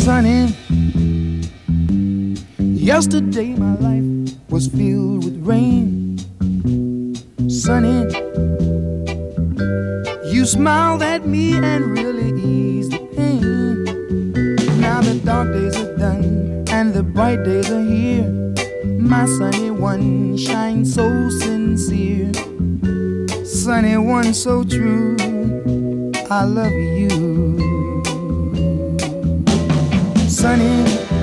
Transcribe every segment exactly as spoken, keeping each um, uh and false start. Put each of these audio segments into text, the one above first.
sunny. Yesterday my life was filled with rain. Sunny, you smiled at me and really eased the pain. Now the dark days are done and the bright days are here. My sunny one shines so sincere. Sunny one so true, I love you. Sunny,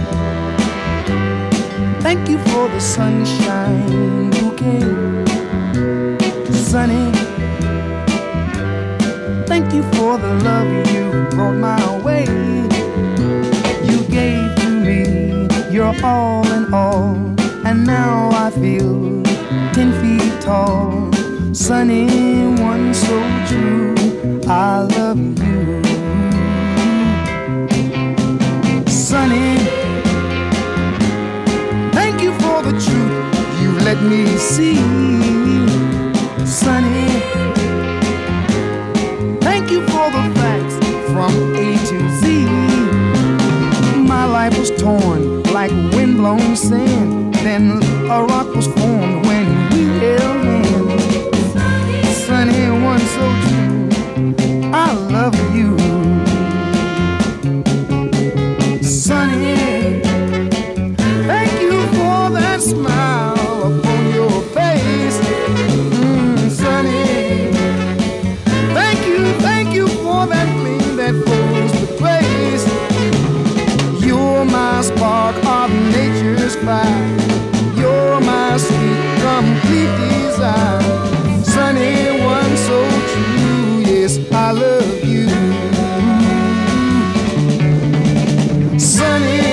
thank you for the sunshine bouquet. Sunny, thank you for the love you brought my way. You gave to me your all in all, and now I feel ten feet tall. Sunny one so true, I love you. Sunny, thank you for the truth you let me see. Sunny, thank you for the facts from A to Z. My life was torn like windblown sand, then a rock was formed when we held hands. Sunny one so true, I love you. Sunny, thank you for that smile upon your face. Mm, Sunny, thank you, thank you for that gleam that flows with grace. You're my spark of nature's fire. You're my sweet, complete desire. Sunny one so true, yes, I love you. Sunny,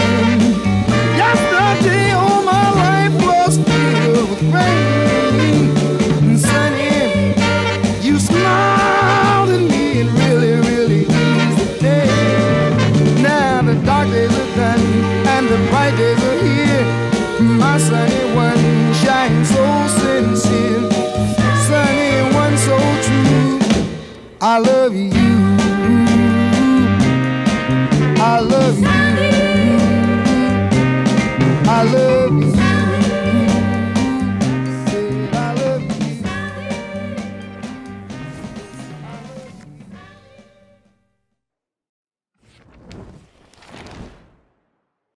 yesterday all my life was filled with rain. Sunny, you smiled at me and really, really eased the day. Now the dark days are done and the bright days are here. My sunny one shines so sincere. Sunny one so true, I love you. I love you. I love you.